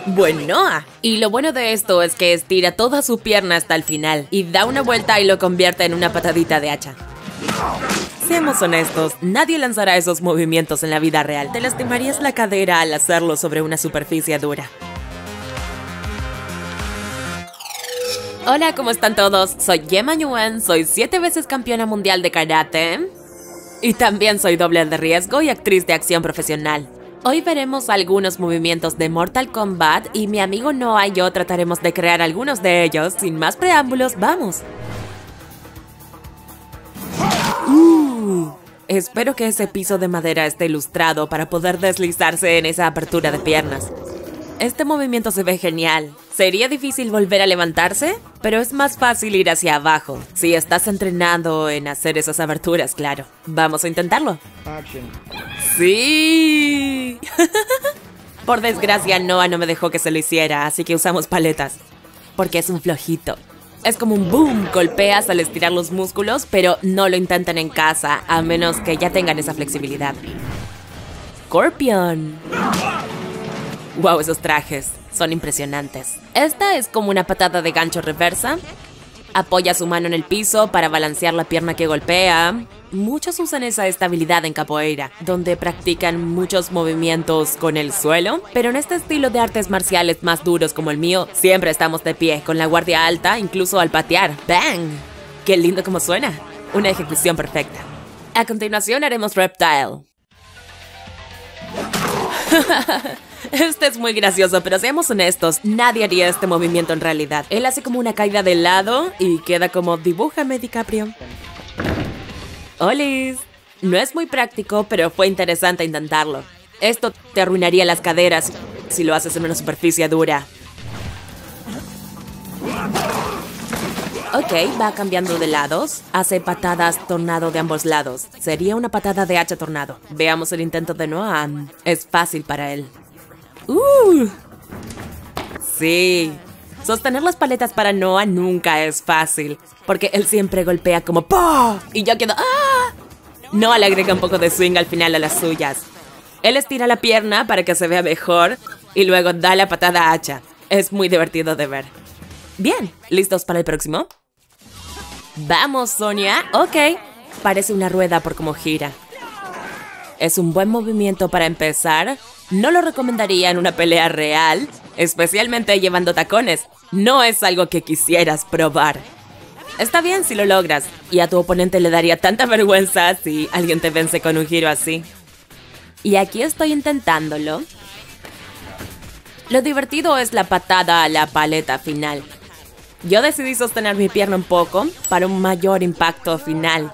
Bueno, y lo bueno de esto es que estira toda su pierna hasta el final y da una vuelta y lo convierte en una patadita de hacha. Seamos honestos, nadie lanzará esos movimientos en la vida real. Te lastimarías la cadera al hacerlo sobre una superficie dura. Hola, ¿cómo están todos? Soy Gemma Nguyen, soy 7 veces campeona mundial de karate. Y también soy doble de riesgo y actriz de acción profesional. Hoy veremos algunos movimientos de Mortal Kombat y mi amigo Noah y yo trataremos de crear algunos de ellos. Sin más preámbulos, ¡vamos! Espero que ese piso de madera esté ilustrado para poder deslizarse en esa apertura de piernas. Este movimiento se ve genial. Sería difícil volver a levantarse, pero es más fácil ir hacia abajo. Si estás entrenando en hacer esas aberturas, claro. Vamos a intentarlo. ¡Sí! Por desgracia, Noah no me dejó que se lo hiciera, así que usamos paletas. Porque es un flojito. Es como un boom, golpeas al estirar los músculos, pero no lo intenten en casa, a menos que ya tengan esa flexibilidad. Scorpion. Wow, esos trajes son impresionantes. Esta es como una patada de gancho reversa. Apoya su mano en el piso para balancear la pierna que golpea. Muchos usan esa estabilidad en capoeira, donde practican muchos movimientos con el suelo. Pero en este estilo de artes marciales más duros como el mío, siempre estamos de pie, con la guardia alta, incluso al patear. ¡Bang! ¡Qué lindo como suena! Una ejecución perfecta. A continuación haremos Reptile. Este es muy gracioso, pero seamos honestos, nadie haría este movimiento en realidad. Él hace como una caída de lado y queda como dibújame, DiCaprio. ¡Olis! No es muy práctico, pero fue interesante intentarlo. Esto te arruinaría las caderas si lo haces en una superficie dura. Ok, va cambiando de lados. Hace patadas tornado de ambos lados. Sería una patada de hacha tornado. Veamos el intento de Noah. Es fácil para él. Sí. Sostener las paletas para Noah nunca es fácil, porque él siempre golpea como ¡pah! Y yo quedo ¡ah! Noah le agrega un poco de swing al final a las suyas. Él estira la pierna para que se vea mejor y luego da la patada hacha. Es muy divertido de ver. Bien, ¿listos para el próximo? ¡Vamos, Sonia! Ok. Parece una rueda por cómo gira. Es un buen movimiento para empezar. No lo recomendaría en una pelea real, especialmente llevando tacones. No es algo que quisieras probar. Está bien si lo logras, y a tu oponente le daría tanta vergüenza si alguien te vence con un giro así. Y aquí estoy intentándolo. Lo divertido es la patada a la paleta final. Yo decidí sostener mi pierna un poco para un mayor impacto final.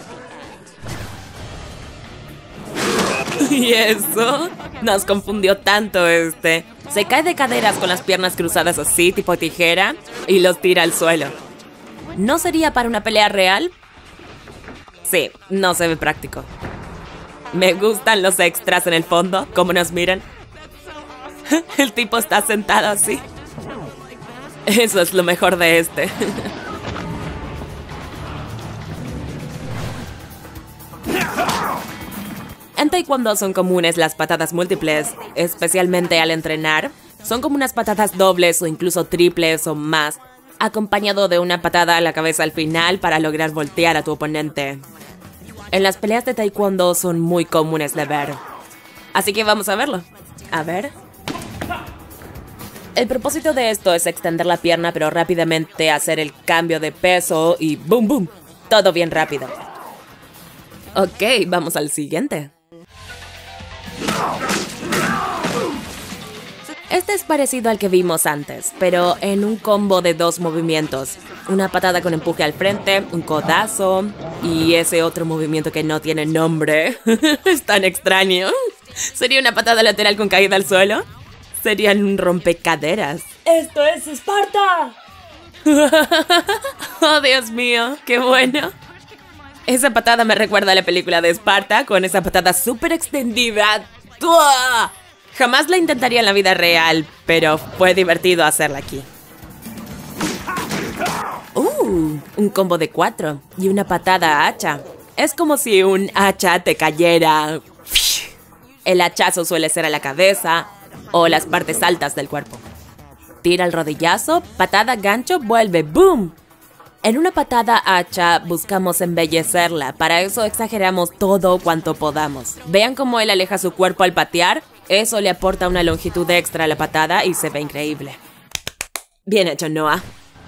¿Y eso? Nos confundió tanto Se cae de caderas con las piernas cruzadas así, tipo tijera, y los tira al suelo. ¿No sería para una pelea real? Sí, no se ve práctico. Me gustan los extras en el fondo, cómo nos miran. El tipo está sentado así. Eso es lo mejor de este. En Taekwondo son comunes las patadas múltiples, especialmente al entrenar. Son como unas patadas dobles o incluso triples o más, acompañado de una patada a la cabeza al final para lograr voltear a tu oponente. En las peleas de Taekwondo son muy comunes de ver. Así que vamos a verlo. A ver. El propósito de esto es extender la pierna, pero rápidamente hacer el cambio de peso y ¡boom, boom! Todo bien rápido. Ok, vamos al siguiente. Este es parecido al que vimos antes, pero en un combo de 2 movimientos. Una patada con empuje al frente, un codazo y ese otro movimiento que no tiene nombre. Es tan extraño. ¿Sería una patada lateral con caída al suelo? Serían un rompecaderas. ¡Esto es Esparta! ¡Oh, Dios mío! ¡Qué bueno! Esa patada me recuerda a la película de Esparta, con esa patada súper extendida. ¡Tuah! Jamás la intentaría en la vida real, pero fue divertido hacerla aquí. Un combo de 4 y una patada hacha. Es como si un hacha te cayera. El hachazo suele ser a la cabeza o las partes altas del cuerpo. tira el rodillazo, patada gancho, vuelve, ¡boom! En una patada hacha buscamos embellecerla, para eso exageramos todo cuanto podamos. Vean cómo él aleja su cuerpo al patear, eso le aporta una longitud extra a la patada y se ve increíble. Bien hecho, Noah.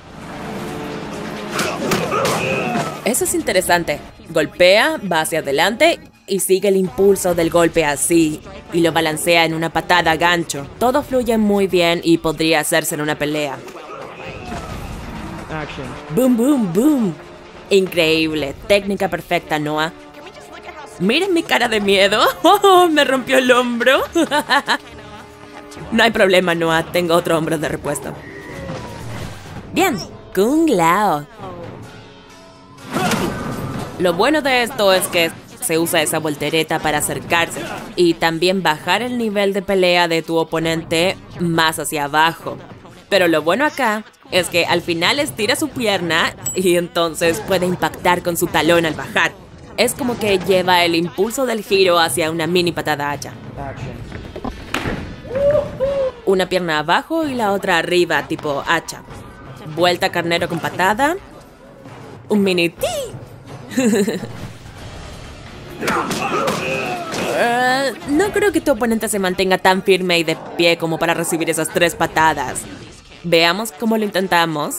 Eso es interesante. Golpea, va hacia adelante y sigue el impulso del golpe así, y lo balancea en una patada gancho. Todo fluye muy bien y podría hacerse en una pelea. Action. ¡Boom, boom, boom! Increíble, técnica perfecta, Noah. Miren mi cara de miedo. ¡Oh, me rompió el hombro! No hay problema, Noah, tengo otro hombro de repuesto. Bien, Kung Lao. Lo bueno de esto es que se usa esa voltereta para acercarse y también bajar el nivel de pelea de tu oponente más hacia abajo. Pero lo bueno acá es que al final estira su pierna y entonces puede impactar con su talón al bajar. Es como que lleva el impulso del giro hacia una mini patada hacha. Action. Una pierna abajo y la otra arriba, tipo hacha. Vuelta carnero con patada. Un mini ti. No creo que tu oponente se mantenga tan firme y de pie como para recibir esas 3 patadas. Veamos cómo lo intentamos.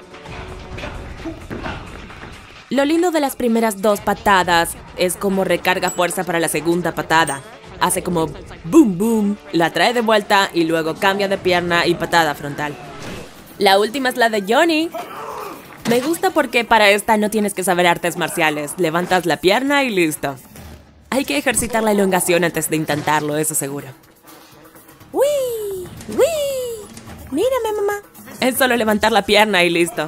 Lo lindo de las primeras 2 patadas es como recarga fuerza para la segunda patada. Hace como boom boom, la trae de vuelta y luego cambia de pierna y patada frontal. La última es la de Johnny. Me gusta porque para esta no tienes que saber artes marciales. Levantas la pierna y listo. Hay que ejercitar la elongación antes de intentarlo, eso seguro. ¡Uy! ¡Uy! Mírame, mamá. Es solo levantar la pierna y listo.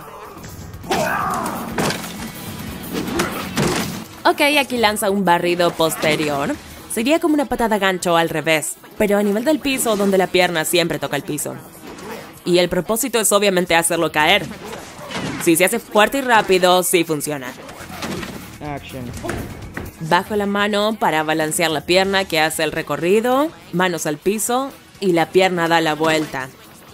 Ok, aquí lanza un barrido posterior. Sería como una patada gancho al revés, pero a nivel del piso donde la pierna siempre toca el piso. Y el propósito es obviamente hacerlo caer. Si se hace fuerte y rápido, sí funciona. Action. Bajo la mano para balancear la pierna que hace el recorrido, manos al piso y la pierna da la vuelta.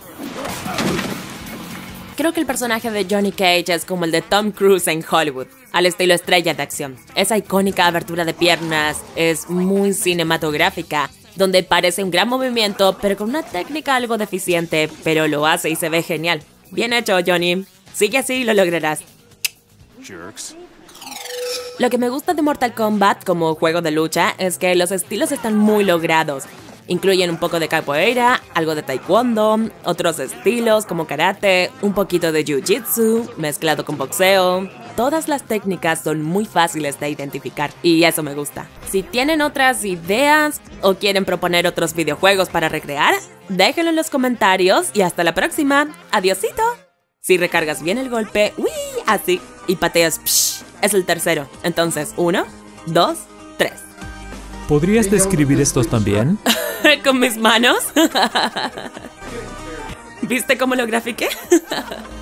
Creo que el personaje de Johnny Cage es como el de Tom Cruise en Hollywood, al estilo estrella de acción. Esa icónica abertura de piernas es muy cinematográfica, donde parece un gran movimiento, pero con una técnica algo deficiente, pero lo hace y se ve genial. Bien hecho, Johnny. Sigue así y lo lograrás. Jerks. Lo que me gusta de Mortal Kombat como juego de lucha es que los estilos están muy logrados. Incluyen un poco de capoeira, algo de taekwondo, otros estilos como karate, un poquito de jiu-jitsu, mezclado con boxeo. Todas las técnicas son muy fáciles de identificar y eso me gusta. Si tienen otras ideas o quieren proponer otros videojuegos para recrear, déjenlo en los comentarios y hasta la próxima. ¡Adiósito! Si recargas bien el golpe, ¡uy! Así, y pateas, psh, es el tercero. Entonces, 1, 2, 3. ¿Podrías describir estos también? ¿Con mis manos? ¿Viste cómo lo grafiqué?